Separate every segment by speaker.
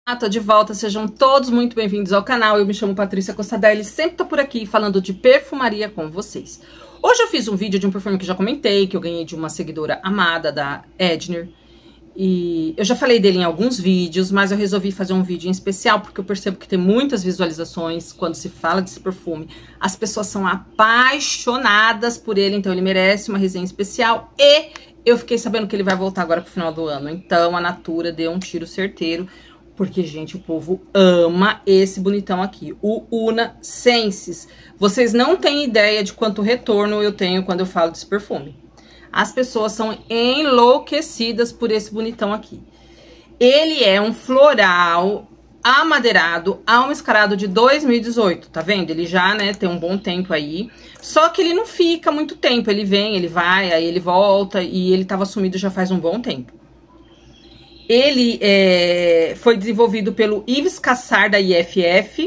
Speaker 1: Tô de volta, sejam todos muito bem-vindos ao canal. Eu me chamo Patrícia Costadelli, sempre tô por aqui falando de perfumaria com vocês. Hoje eu fiz um vídeo de um perfume que já comentei, que eu ganhei de uma seguidora amada da Edner. E eu já falei dele em alguns vídeos, mas eu resolvi fazer um vídeo em especial porque eu percebo que tem muitas visualizações quando se fala desse perfume. As pessoas são apaixonadas por ele, então ele merece uma resenha especial. E eu fiquei sabendo que ele vai voltar agora pro final do ano, então a Natura deu um tiro certeiro. Porque, gente, o povo ama esse bonitão aqui, o Una Senses. Vocês não têm ideia de quanto retorno eu tenho quando eu falo desse perfume. As pessoas são enlouquecidas por esse bonitão aqui. Ele é um floral amadeirado almiscarado de 2018, tá vendo? Ele já, né, tem um bom tempo aí. Só que ele não fica muito tempo, ele vem, ele vai, aí ele volta e ele tava sumido já faz um bom tempo. Ele foi desenvolvido pelo Yves Cassar, da IFF,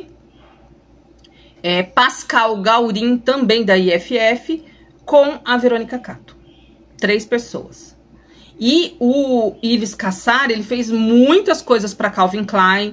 Speaker 1: Pascal Gaurin, também da IFF, com a Verônica Catto. 3 pessoas. E o Yves Cassar, ele fez muitas coisas para Calvin Klein,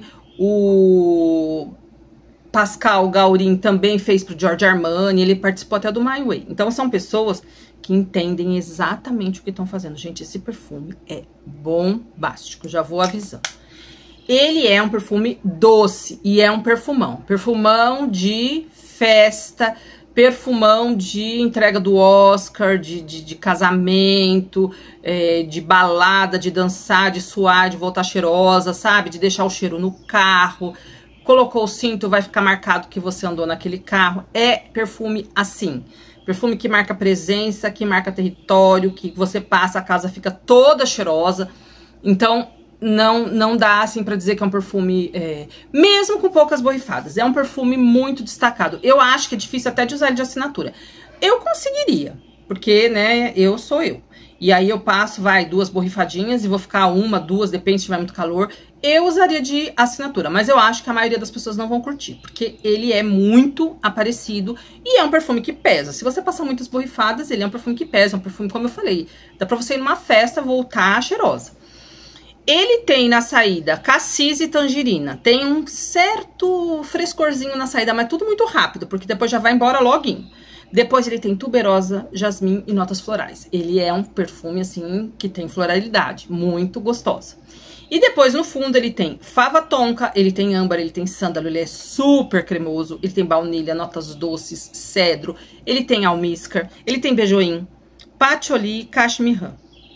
Speaker 1: o Pascal Gaurin também fez para o Giorgio Armani, ele participou até do My Way. Então são pessoas que entendem exatamente o que estão fazendo. Gente, esse perfume é bombástico, já vou avisando. Ele é um perfume doce e é um perfumão. Perfumão de festa, perfumão de entrega do Oscar, de casamento, de balada, de dançar, de suar, de voltar cheirosa, sabe? De deixar o cheiro no carro. Colocou o cinto, vai ficar marcado que você andou naquele carro. É perfume assim. Perfume que marca presença, que marca território, que você passa, a casa fica toda cheirosa. Então, não dá assim pra dizer que é um perfume, mesmo com poucas borrifadas. É um perfume muito destacado. Eu acho que é difícil até de usar ele de assinatura. Eu conseguiria, porque, né, eu sou eu. E aí eu passo, 2 borrifadinhas e vou ficar 1, 2, depende se tiver muito calor. Eu usaria de assinatura, mas eu acho que a maioria das pessoas não vão curtir, porque ele é muito aparecido e é um perfume que pesa. Se você passar muitas borrifadas, ele é um perfume que pesa, é um perfume, como eu falei, dá pra você ir numa festa, voltar cheirosa. Ele tem na saída cassis e tangerina, tem um certo frescorzinho na saída, mas tudo muito rápido, porque depois já vai embora loguinho. Depois ele tem tuberosa, jasmim e notas florais. Ele é um perfume, assim, que tem floralidade, muito gostosa. E depois, no fundo, ele tem fava tonka, ele tem âmbar, ele tem sândalo, ele é super cremoso, ele tem baunilha, notas doces, cedro, ele tem almíscar, ele tem beijoim, patchouli e cashmere.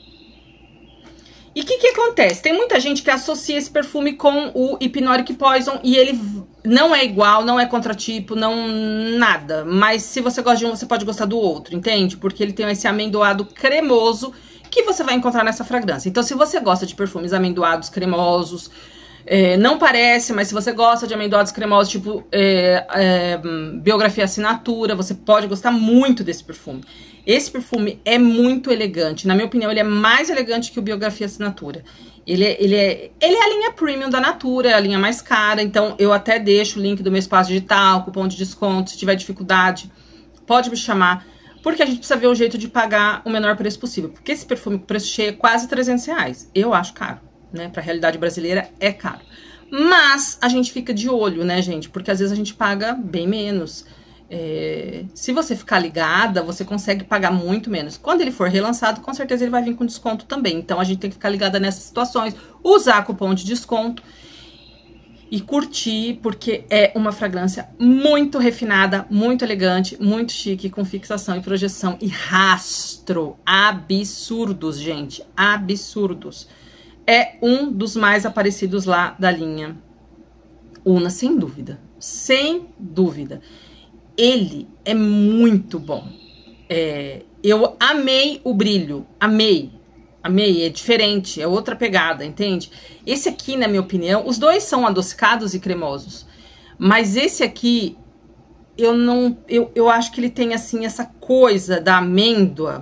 Speaker 1: E o que acontece? Tem muita gente que associa esse perfume com o Hypnotic Poison e ele não é igual, não é contratipo, não nada. Mas se você gosta de um, você pode gostar do outro, entende? Porque ele tem esse amendoado cremoso que você vai encontrar nessa fragrância. Então, se você gosta de perfumes amendoados cremosos, não parece, mas se você gosta de amendoados cremosos, tipo Biografia Assinatura, você pode gostar muito desse perfume. Esse perfume é muito elegante. Na minha opinião, ele é mais elegante que o Biografia Assinatura. Ele é a linha premium da Natura, é a linha mais cara. Então, eu até deixo o link do meu espaço digital, cupom de desconto. Se tiver dificuldade, pode me chamar. Porque a gente precisa ver o jeito de pagar o menor preço possível. Porque esse perfume com preço cheio é quase R$300. Eu acho caro, né? Pra realidade brasileira é caro. Mas a gente fica de olho, né, gente? Porque às vezes a gente paga bem menos. Se você ficar ligada, você consegue pagar muito menos. Quando ele for relançado, com certeza ele vai vir com desconto também. Então a gente tem que ficar ligada nessas situações. Usar cupom de desconto. E curtir, porque é uma fragrância muito refinada, muito elegante, muito chique, com fixação e projeção e rastro. Absurdos, gente. Absurdos. É um dos mais aparecidos lá da linha Una, sem dúvida. Sem dúvida. Ele é muito bom. Eu amei o brilho. Amei. Amei, é diferente, é outra pegada, entende? Esse aqui, na minha opinião, os dois são adocicados e cremosos. Mas esse aqui, eu acho que ele tem, assim, essa coisa da amêndoa,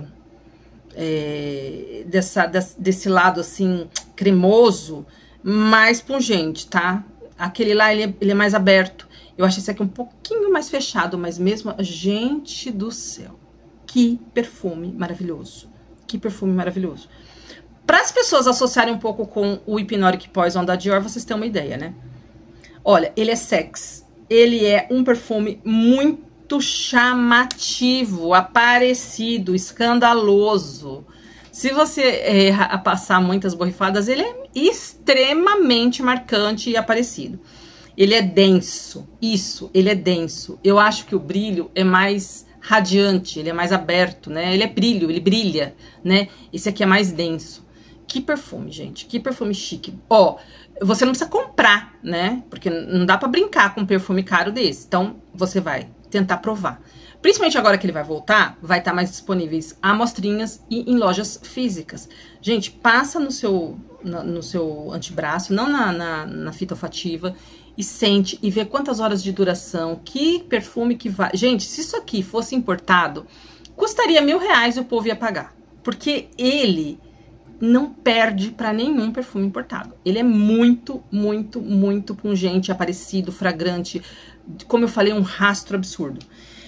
Speaker 1: desse lado, assim, cremoso, mais pungente, tá? Aquele lá, ele é mais aberto. Eu acho esse aqui um pouquinho mais fechado, mas mesmo... Gente do céu, que perfume maravilhoso. Que perfume maravilhoso. Para as pessoas associarem um pouco com o Hypnotic Poison da Dior, vocês têm uma ideia, né? Olha, ele é sexy. Ele é um perfume muito chamativo, aparecido, escandaloso. Se você passar muitas borrifadas, ele é extremamente marcante e aparecido. Ele é denso, ele é denso. Eu acho que o brilho é mais radiante, ele é mais aberto, né? Ele é brilho, ele brilha, né? Esse aqui é mais denso. Que perfume, gente, que perfume chique. Ó, você não precisa comprar, né? Porque não dá pra brincar com um perfume caro desse. Então, você vai tentar provar. Principalmente agora que ele vai voltar, vai estar mais disponíveis amostrinhas e em lojas físicas. Gente, passa no seu antebraço, não na fita olfativa, e sente e vê quantas horas de duração, que perfume que vai... Gente, se isso aqui fosse importado, custaria R$1.000 e o povo ia pagar. Porque ele não perde para nenhum perfume importado. Ele é muito, muito, muito pungente, aparecido, fragrante. Como eu falei, um rastro absurdo.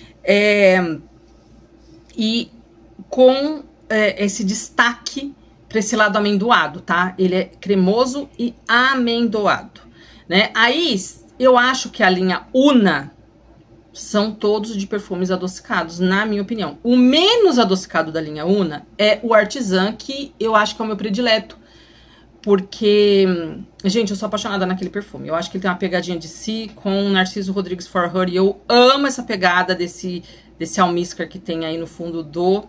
Speaker 1: E com esse destaque para esse lado amendoado, tá? Ele é cremoso e amendoado, né? Aí, eu acho que a linha Una são todos de perfumes adocicados, na minha opinião. O menos adocicado da linha Una é o Artisan, que eu acho que é o meu predileto. Porque, gente, eu sou apaixonada naquele perfume. Eu acho que ele tem uma pegadinha de si com o Narciso Rodrigues For Her. E eu amo essa pegada desse almíscar que tem aí no fundo do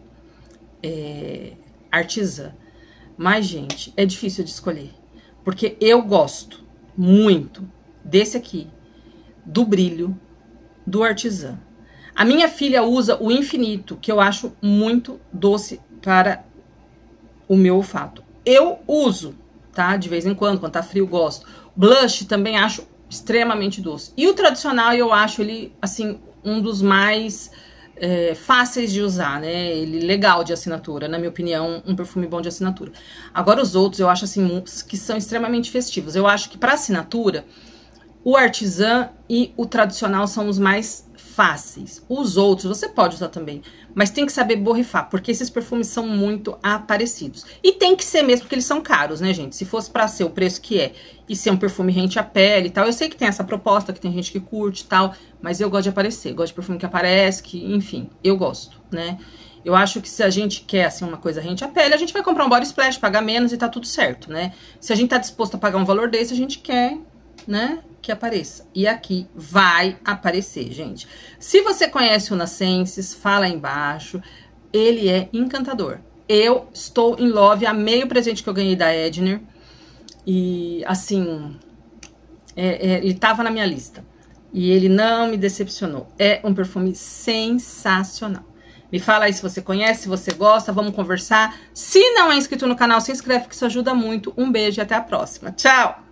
Speaker 1: Artisan. Mas, gente, é difícil de escolher. Porque eu gosto muito desse aqui, do brilho, do Artisan. A minha filha usa o Infinito, que eu acho muito doce para o meu olfato. Eu uso, tá? De vez em quando tá frio, gosto. Blush também acho extremamente doce. E o tradicional, eu acho ele, assim, um dos mais fáceis de usar, né? Ele legal de assinatura, na minha opinião, um perfume bom de assinatura. Agora os outros, eu acho, assim, que são extremamente festivos. Eu acho que para assinatura, o Artisan e o tradicional são os mais fáceis. Os outros você pode usar também, mas tem que saber borrifar, porque esses perfumes são muito aparecidos. E tem que ser mesmo, porque eles são caros, né, gente? Se fosse pra ser o preço que é, e ser um perfume rente à pele e tal, eu sei que tem essa proposta, que tem gente que curte e tal, mas eu gosto de aparecer, gosto de perfume que aparece, que, enfim, eu gosto, né? Eu acho que se a gente quer, assim, uma coisa rente à pele, a gente vai comprar um body splash, pagar menos e tá tudo certo, né? Se a gente tá disposto a pagar um valor desse, a gente quer, né, que apareça. E aqui vai aparecer, gente. Se você conhece o Nascences, fala aí embaixo. Ele é encantador. Eu estou em love, amei o presente que eu ganhei da Edner. E, assim, ele tava na minha lista. E ele não me decepcionou. É um perfume sensacional. Me fala aí se você conhece, se você gosta, vamos conversar. Se não é inscrito no canal, se inscreve que isso ajuda muito. Um beijo e até a próxima. Tchau!